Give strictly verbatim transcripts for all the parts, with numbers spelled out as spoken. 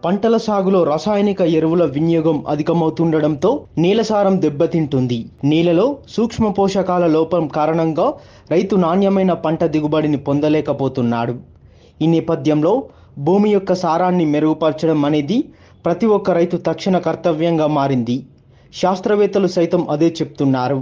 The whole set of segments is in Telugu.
పంటల సాగులో రసాయనిక ఎరువుల వినియోగం అధికమవుతుండడంతో నేల సారం దెబ్బతింటుంది. నేలలో సూక్ష్మ పోషకాల లోపం కారణంగా రైతు నాణ్యమైన పంట దిగుబడిని పొందలేకపోతున్నాడు. ఈ నేపథ్యంలో భూమి యొక్క సారాన్ని మెరుగుపరచడం అనేది ప్రతి ఒక్క రైతు తక్షణ కర్తవ్యంగా మారింది. శాస్త్రవేత్తలు సైతం అదే చెప్తున్నారు.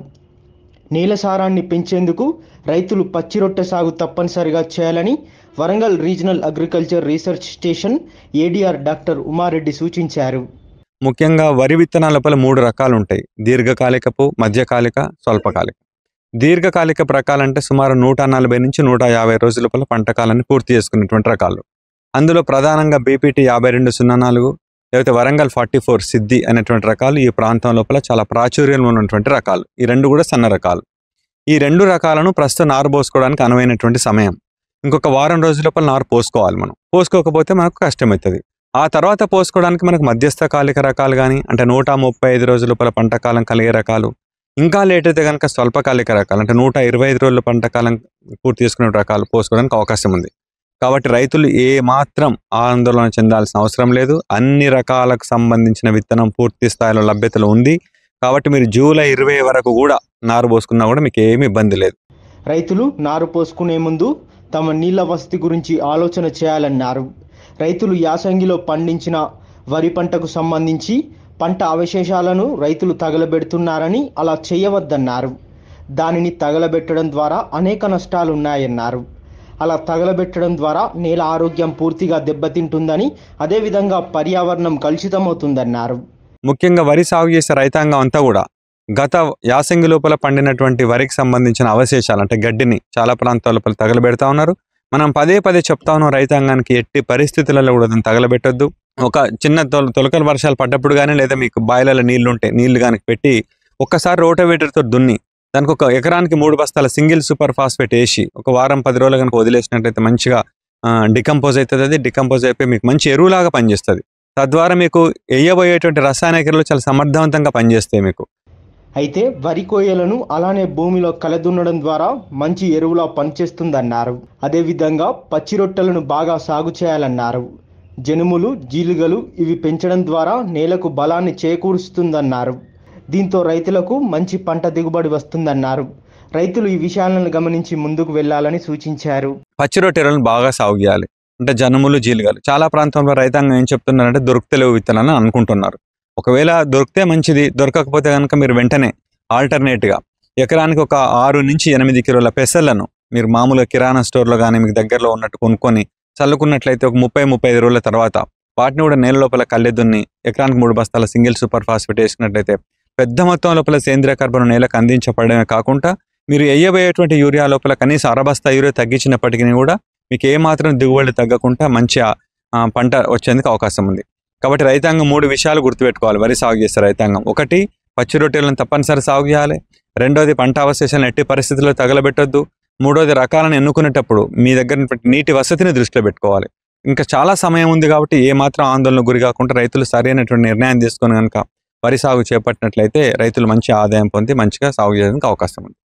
నేల సారాన్ని పెంచేందుకు రైతులు పచ్చిరొట్టె సాగు తప్పనిసరిగా చేయాలని Warangal regional agriculture research station ADR doctor Umareddy సూచించారు. ముఖ్యంగా వరి విత్తనాల లోపల మూడు రకాలు ఉంటాయి. దీర్ఘకాలికపు, మధ్యకాలిక, స్వల్పకాలిక. దీర్ఘకాలిక రకాలంటే సుమారు నూట నలభై నుంచి నూట యాభై రోజుల లోపల పంట కాలాన్ని పూర్తి చేసుకునేటువంటి రకాలు. అందులో ప్రధానంగా బీపీటీ యాభై రెండు సున్నా నాలుగు లేకపోతే వరంగల్ ఫార్టీ ఫోర్ సిద్ధి అనేటువంటి రకాలు ఈ ప్రాంతం లోపల చాలా ప్రాచుర్యంలో ఉన్నటువంటి రకాలు. ఈ రెండు కూడా సన్న రకాలు. ఈ రెండు రకాలను ప్రస్తుతం నారు పోసుకోవడానికి అనువైనటువంటి సమయం. ఇంకొక వారం రోజుల లోపల నారు పోసుకోవాలి. మనం పోసుకోకపోతే మనకు కష్టమవుతుంది. ఆ తర్వాత పోసుకోవడానికి మనకు మధ్యస్థకాలిక రకాలు కానీ, అంటే నూట ముప్పై ఐదు రోజుల లోపల పంట కాలం కలిగే రకాలు, ఇంకా లేట్ అయితే కనుక స్వల్పకాలిక రకాలు అంటే నూట ఇరవై ఐదు రోజుల పంట కాలం పూర్తి చేసుకునే రకాలు పోసుకోవడానికి అవకాశం ఉంది. కాబట్టి రైతులు ఏ మాత్రం ఆందోళన చెందాల్సిన అవసరం లేదు. అన్ని రకాలకు సంబంధించిన విత్తనం పూర్తి స్థాయిలో లభ్యతలో ఉంది. కాబట్టి మీరు జూలై ఇరవై వరకు కూడా నారు పోసుకున్నా కూడా మీకు ఏమీ ఇబ్బంది లేదు. రైతులు నారు పోసుకునే ముందు తమ నీళ్ల వసతి గురించి ఆలోచన చేయాలన్నారు. రైతులు యాసంగిలో పండించిన వరి పంటకు సంబంధించి పంట అవశేషాలను రైతులు తగలబెడుతున్నారని అలా చేయవద్దన్నారు. దానిని తగలబెట్టడం ద్వారా అనేక నష్టాలు ఉన్నాయన్నారు. అలా తగలబెట్టడం ద్వారా నేల ఆరోగ్యం పూర్తిగా దెబ్బతింటుందని, అదేవిధంగా పర్యావరణం కలుషితమవుతుందన్నారు. ముఖ్యంగా వరి సాగు చేసే రైతాంగం అంతా కూడా గత యాసంగి లోపల పండినటువంటి వరికి సంబంధించిన అవశేషాలు అంటే గడ్డిని చాలా ప్రాంతాల లోపల తగలబెడతా ఉన్నారు. మనం పదే పదే చెప్తా ఉన్నాం రైతాంగానికి ఎట్టి పరిస్థితులలో కూడా దాన్ని తగలబెట్టొద్దు. ఒక చిన్న తొల తొలకల వర్షాలు పడ్డప్పుడు కానీ, లేదా మీకు బాయిలలో నీళ్లు ఉంటే నీళ్లు కానీ పెట్టి ఒక్కసారి రోటోవేటర్తో దున్ని దానికి ఒక ఎకరానికి మూడు బస్తాల సింగిల్ సూపర్ ఫాస్ఫేట్ వేసి ఒక వారం పది రోజులు కనుక వదిలేసినట్టయితే మంచిగా డికంపోజ్ అవుతుంది. అది డికంపోజ్ అయిపోయి మీకు మంచి ఎరువులాగా పనిచేస్తుంది. తద్వారా మీకు వేయబోయేటువంటి రసాయనిక ఎరువులు చాలా సమర్థవంతంగా పనిచేస్తాయి మీకు. అయితే వరి కోయలను అలానే భూమిలో కలదున్నడం ద్వారా మంచి ఎరువులా పనిచేస్తుందన్నారు. అదేవిధంగా పచ్చి రొట్టెలను బాగా సాగు చేయాలన్నారు. జనుములు, జీలుగలు ఇవి పెంచడం ద్వారా నేలకు బలాన్ని చేకూరుస్తుందన్నారు. దీంతో రైతులకు మంచి పంట దిగుబడి వస్తుందన్నారు. రైతులు ఈ విషయాలను గమనించి ముందుకు వెళ్లాలని సూచించారు. పచ్చి రొట్టెలను బాగా సాగు చేయాలి. అంటే జనుములు, జీలుగలు చాలా ప్రాంతంలో రైతాంగం ఏం చెప్తున్నారంటే దొరుకుతలేవు విత్తనాలను అనుకుంటున్నారు. ఒకవేళ దొరికితే మంచిది, దొరకకపోతే కనుక మీరు వెంటనే ఆల్టర్నేట్గా ఎకరానికి ఒక ఆరు నుంచి ఎనిమిది కిలోల పెసర్లను మీరు మామూలుగా కిరాణా స్టోర్లో కానీ మీకు దగ్గరలో ఉన్నట్టు కొనుక్కొని చల్లుకున్నట్లయితే ఒక ముప్పై ముప్పై ఐదు రోజుల తర్వాత వాటిని కూడా నేల లోపల కళ్ళెదున్ని ఎకరానికి మూడు బస్తాల సింగిల్ సూపర్ ఫాస్ఫేట్ వేసుకున్నట్లయితే పెద్ద మొత్తం లోపల సేంద్రియ కర్బనం నేలకు అందించబడమే కాకుండా మీరు వేయబోయేటువంటి యూరియా లోపల కనీసం అరబస్తా యూరియా తగ్గించినప్పటికీ కూడా మీకు ఏమాత్రం దిగుబడి తగ్గకుండా మంచి పంట వచ్చేందుకు అవకాశం ఉంది. కాబట్టి రైతాంగం మూడు విషయాలు గుర్తుపెట్టుకోవాలి వరి సాగు చేసే రైతాంగం. ఒకటి, పచ్చి రొట్టెలను తప్పనిసరి సాగు చేయాలి. రెండోది, పంట అవశేషాలను ఎట్టి పరిస్థితుల్లో తగలబెట్టొద్దు. మూడోది, రకాలను ఎన్నుకునేటప్పుడు మీ దగ్గర నీటి వసతిని దృష్టిలో పెట్టుకోవాలి. ఇంకా చాలా సమయం ఉంది కాబట్టి ఏమాత్రం ఆందోళనకు గురి కాకుండా రైతులు సరైనటువంటి నిర్ణయం తీసుకొని కనుక వరి సాగు చేపట్టినట్లయితే రైతులు మంచి ఆదాయం పొంది మంచిగా సాగు చేయడానికి అవకాశం ఉంది.